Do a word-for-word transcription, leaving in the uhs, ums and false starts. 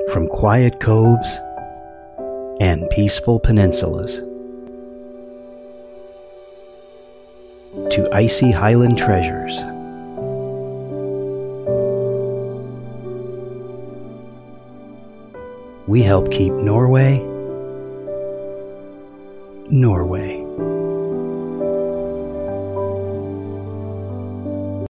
From quiet coves and peaceful peninsulas to icy highland treasures, we help keep Norway, Norway.